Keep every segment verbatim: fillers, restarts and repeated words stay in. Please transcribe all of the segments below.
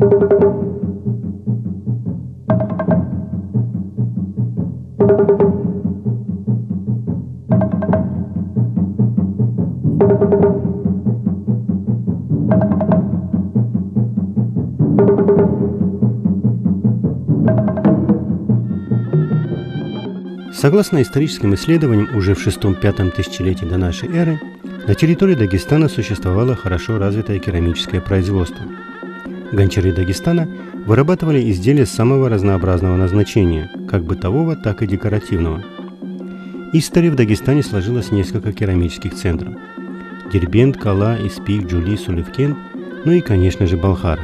Согласно историческим исследованиям, уже в шестом-пятом тысячелетии до нашей эры на территории Дагестана существовало хорошо развитое керамическое производство. Гончары Дагестана вырабатывали изделия самого разнообразного назначения, как бытового, так и декоративного. Истории в Дагестане сложилось несколько керамических центров – Дербент, Кала, Испик, Джули, Сулевкент, ну и, конечно же, Балхара.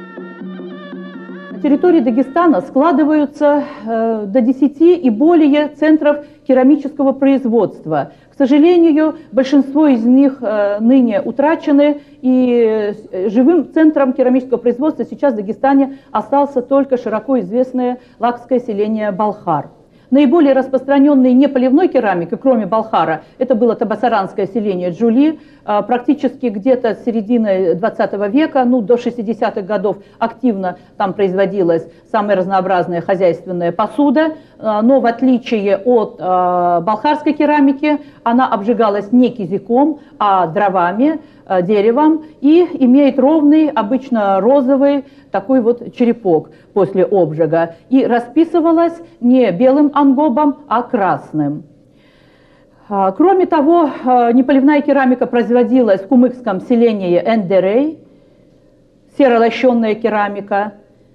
На территории Дагестана складываются э, до десяти и более центров керамического производства. К сожалению, большинство из них э, ныне утрачены, и э, живым центром керамического производства сейчас в Дагестане остался только широко известное лакское селение Балхар. Наиболее распространенной неполивной керамикой, кроме Балхара, это было табасаранское селение Джули. Практически где-то с середины двадцатого века, ну, до шестидесятых годов активно там производилась самая разнообразная хозяйственная посуда. Но в отличие от э, балхарской керамики, она обжигалась не кизиком, а дровами, э, деревом, и имеет ровный, обычно розовый, такой вот черепок после обжига. И расписывалась не белым ангобом, а красным. Кроме того, неполивная керамика производилась в кумыкском селении Эндерей, серолощенная керамика,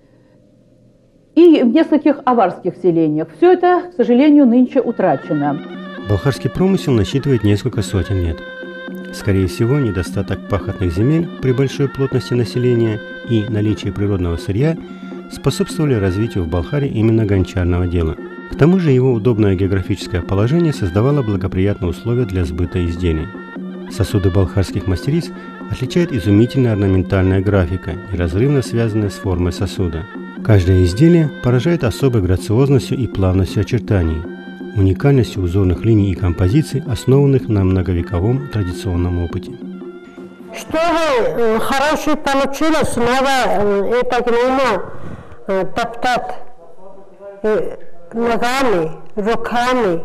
и в нескольких аварских селениях. Все это, к сожалению, нынче утрачено. Балхарский промысел насчитывает несколько сотен лет. Скорее всего, недостаток пахотных земель при большой плотности населения и наличии природного сырья способствовали развитию в Балхаре именно гончарного дела. К тому же его удобное географическое положение создавало благоприятные условия для сбыта изделий. Сосуды балхарских мастериц отличает изумительная орнаментальная графика, неразрывно связанная с формой сосуда. Каждое изделие поражает особой грациозностью и плавностью очертаний, уникальностью узорных линий и композиций, основанных на многовековом традиционном опыте. Чтобы хорошо получилось, надо это глину топтать ногами, руками,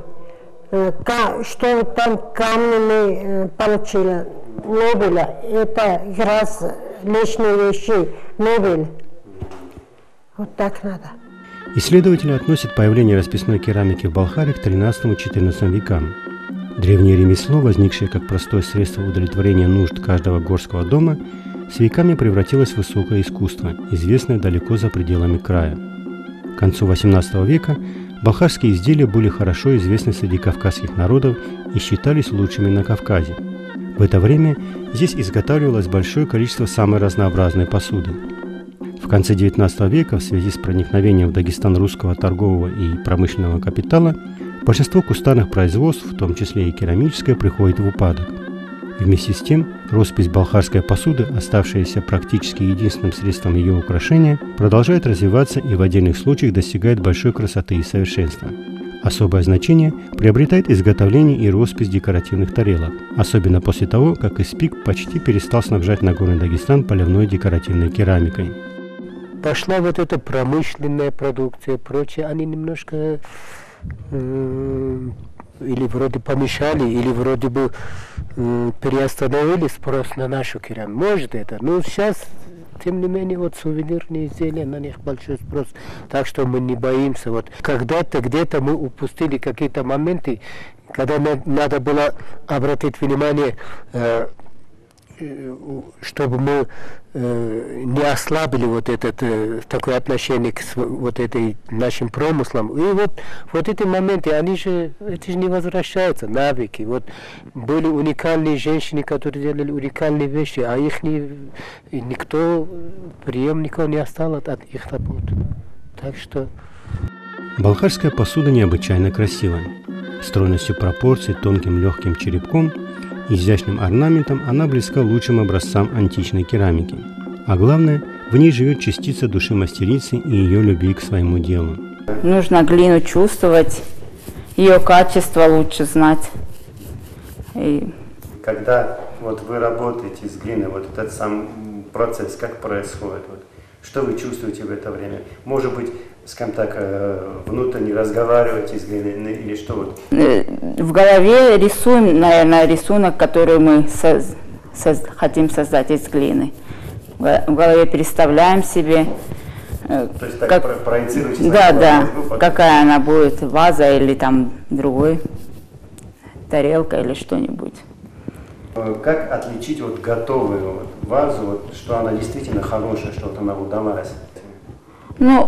чтобы там камнями получилось. Не было. Это раз лишние вещи. Не было. Вот так надо. Исследователи относят появление расписной керамики в Балхаре к тринадцатому-четырнадцатому векам. Древнее ремесло, возникшее как простое средство удовлетворения нужд каждого горского дома, с веками превратилось в высокое искусство, известное далеко за пределами края. К концу восемнадцатого века балхарские изделия были хорошо известны среди кавказских народов и считались лучшими на Кавказе. В это время здесь изготавливалось большое количество самой разнообразной посуды. В конце девятнадцатого века в связи с проникновением в Дагестан русского торгового и промышленного капитала большинство кустарных производств, в том числе и керамическое, приходит в упадок. Вместе с тем, роспись балхарской посуды, оставшаяся практически единственным средством ее украшения, продолжает развиваться и в отдельных случаях достигает большой красоты и совершенства. Особое значение приобретает изготовление и роспись декоративных тарелок, особенно после того, как Испик почти перестал снабжать Нагорный Дагестан поливной декоративной керамикой. Пошла вот эта промышленная продукция, прочее, они немножко э, или вроде помешали, или вроде бы э, переостановили спрос на нашу керамику. Может это, но сейчас, тем не менее, вот сувенирные изделия, на них большой спрос, так что мы не боимся. Вот когда-то где-то мы упустили какие-то моменты, когда надо было обратить внимание, э, чтобы мы э, не ослабили вот это э, такое отношение к вот этой нашим промыслам. И вот, вот эти моменты, они же, эти же не возвращаются навыки. Вот были уникальные женщины, которые делали уникальные вещи, а их не, никто, преемников не осталось от их работ. Так что... Балхарская посуда необычайно красивая. Стройностью пропорций, тонким легким черепком, изящным орнаментом она близка лучшим образцам античной керамики. А главное, в ней живет частица души мастерицы и ее любви к своему делу. Нужно глину чувствовать, ее качество лучше знать. И... Когда вот вы работаете с глиной, вот этот сам процесс, как происходит? Вот, Что вы чувствуете в это время? Может быть, скажем так, внутренне разговариваете с глиной или что вот? В голове рисуем, наверное, рисунок, который мы соз, соз, хотим создать из глины. В голове представляем себе. То есть так как, проецируете? Да, да. Мозгу, какая она будет, ваза или там другой, тарелка или что-нибудь. Как отличить вот готовую вот вазу, вот, что она действительно хорошая, что вот она удалась? Ну,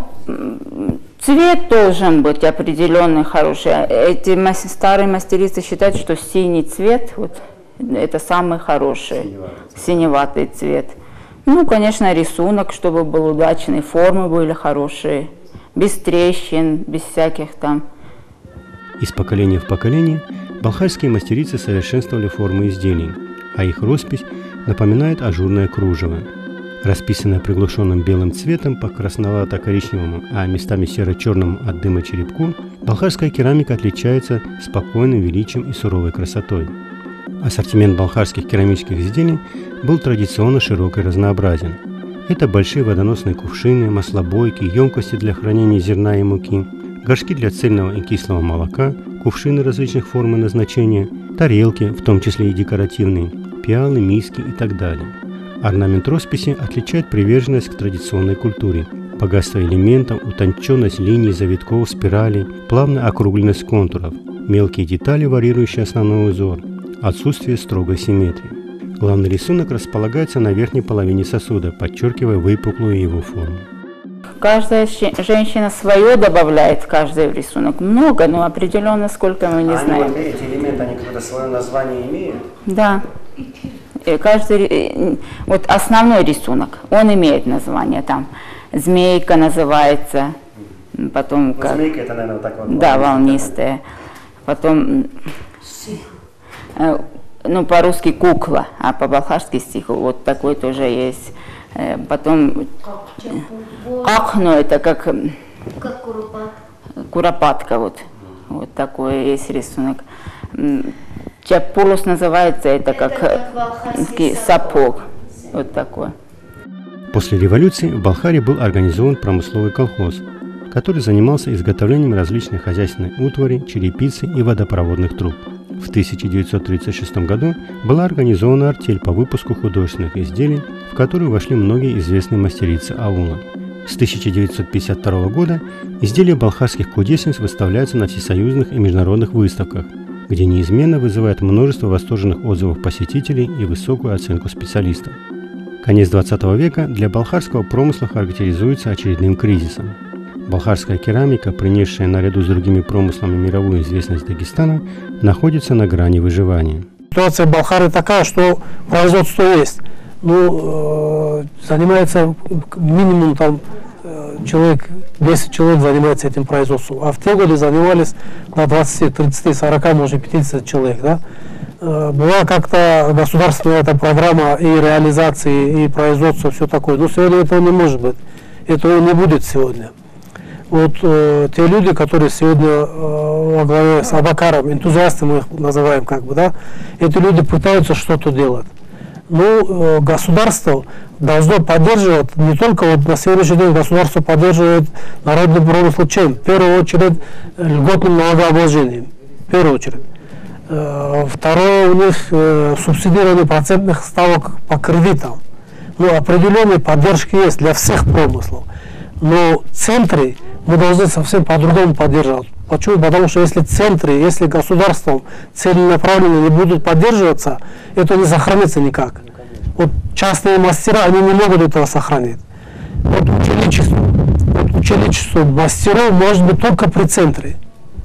цвет должен быть определенный, хороший. Эти старые мастерицы считают, что синий цвет, вот, это самый хороший, синеватый цвет. синеватый цвет. Ну, конечно, рисунок, чтобы был удачный, формы были хорошие, без трещин, без всяких там. Из поколения в поколение балхарские мастерицы совершенствовали формы изделий, а их роспись напоминает ажурное кружево. Расписанное приглушенным белым цветом по красновато-коричневому, а местами серо-черному от дыма черепку, балхарская керамика отличается спокойным величием и суровой красотой. Ассортимент балхарских керамических изделий был традиционно широк и разнообразен. Это большие водоносные кувшины, маслобойки, емкости для хранения зерна и муки, горшки для цельного и кислого молока, кувшины различных форм и назначения, тарелки, в том числе и декоративные, пиалы, миски и так далее. Орнамент росписи отличает приверженность к традиционной культуре, богатство элементов, утонченность линий, завитков, спиралей, плавная округленность контуров, мелкие детали, варьирующие основной узор, отсутствие строгой симметрии. Главный рисунок располагается на верхней половине сосуда, подчеркивая выпуклую его форму. Каждая женщина свое добавляет в каждый рисунок. Много, но определенно сколько мы не а знаем. Они, вот эти элементы, они какое-то свое название имеют? Да. Каждый, вот основной рисунок, он имеет название. Там змейка называется, потом ну, как... Змейка это, наверное, вот так вот. Да, волнистая. Потом, ну, по-русски кукла, а по-балхарски стих вот такой тоже есть. Потом ахну, это как, как куропатка. куропатка, вот, вот такой есть рисунок. Чапулус называется, это, это как, как сапог, вот такой. После революции в Балхаре был организован промысловый колхоз, который занимался изготовлением различной хозяйственной утвари, черепицы и водопроводных труб. В тысяча девятьсот тридцать шестом году была организована артель по выпуску художественных изделий, в которую вошли многие известные мастерицы аула. С тысяча девятьсот пятьдесят второго года изделия балхарских кудесниц выставляются на всесоюзных и международных выставках, где неизменно вызывает множество восторженных отзывов посетителей и высокую оценку специалистов. Конец двадцатого века для балхарского промысла характеризуется очередным кризисом. Балхарская керамика, принесшая наряду с другими промыслами мировую известность Дагестана, находится на грани выживания. Ситуация Балхары такая, что производство есть. Ну, э, занимается минимум там э, человек, десять человек занимается этим производством. А в те годы занимались на двадцать, тридцать, сорок, может пятьдесят человек. Да? Э, была как-то государственная эта программа и реализации, и производства, все такое. Но сегодня этого не может быть. Этого не будет сегодня. Вот э, те люди, которые сегодня э, во главе с Абакаром, энтузиасты мы их называем, как бы, да, эти люди пытаются что-то делать. Ну, э, государство должно поддерживать, не только вот на сегодняшний день государство поддерживает народный промысл чем? В первую очередь льготным налогообложением, в первую очередь. Э, второе, у них э, субсидирование процентных ставок по кредитам. Ну, определенные поддержки есть для всех промыслов. Но центры мы должны совсем по-другому поддерживать. Почему? Потому что если центры, если государством целенаправленно не будут поддерживаться, это не сохранится никак. Вот частные мастера, они не могут этого сохранить. Вот ученичество, вот ученичество мастеров может быть только при центре.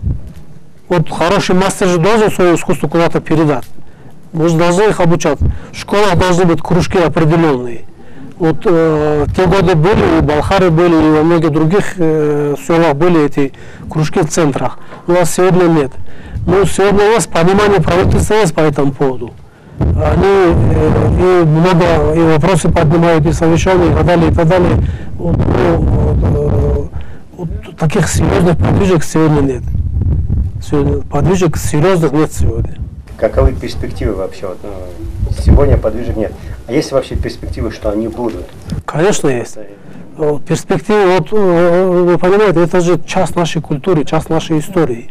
Вот хороший мастер же должен свое искусство куда-то передать. Мы же должны их обучать. В школах должны быть кружки определенные. Вот э, те годы были, и в Балхаре были, и во многих других э, селах были эти кружки в центрах. У нас сегодня нет. Но сегодня есть понимание правительства есть по этому поводу. Они э, и много и вопросы поднимают, и совещания, и так далее, и так далее. Вот, ну, вот, э, вот, таких серьезных подвижек сегодня нет. Сегодня подвижек серьезных нет сегодня. Каковы перспективы вообще? Вот, ну, сегодня подвижек нет. А есть вообще перспективы, что они будут? Конечно, есть. Вот, перспективы, вот, вы понимаете, это же часть нашей культуры, часть нашей истории.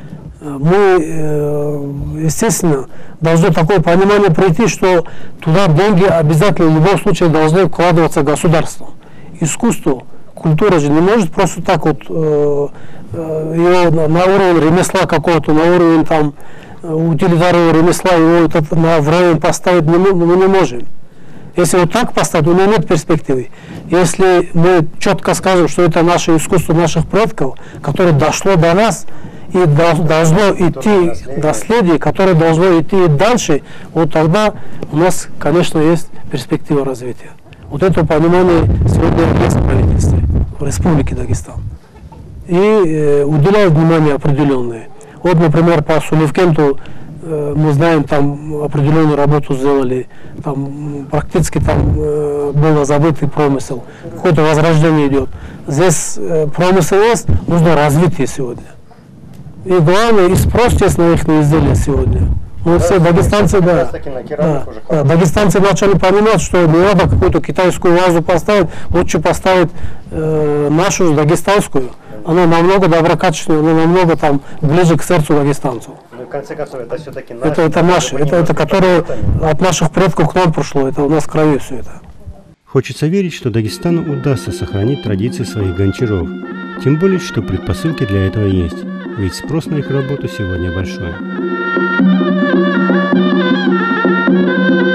Мы, естественно, должны такое понимание прийти, что туда деньги обязательно в любом случае должны вкладываться государством. Искусство, культура же не может просто так вот э, его на, на уровень ремесла какого-то, на уровень там утилитарного ремесла его вот на, в район поставить мы, мы не можем. Если вот так поставить, у него нет перспективы. Если мы четко скажем, что это наше искусство наших предков, которое дошло до нас, и должно идти наследие, которое должно идти дальше, вот тогда у нас, конечно, есть перспектива развития. Вот это понимание сегодня есть в правительстве в Республике Дагестан. И э, уделяют внимание определенное. Вот, например, по Сулевкенту э, мы знаем, там определенную работу сделали, там практически там э, был забытый промысел, какое-то возрождение идет. Здесь э, промысел есть, нужно развитие сегодня. И главное, и спрос есть на их изделия сегодня. Ну, да, все дагестанцы, да, да, да, дагестанцы начали понимать, что не надо какую-то китайскую вазу поставить, лучше поставить э, нашу дагестанскую. Она намного доброкачественнее, она намного там ближе к сердцу дагестанцев. Ну, в конце концов, это все-таки наше. Это, это наше, это, это которое от наших предков к нам пришло, это у нас в крови все это. Хочется верить, что Дагестану удастся сохранить традиции своих гончаров. Тем более, что предпосылки для этого есть. Ведь спрос на их работу сегодня большой.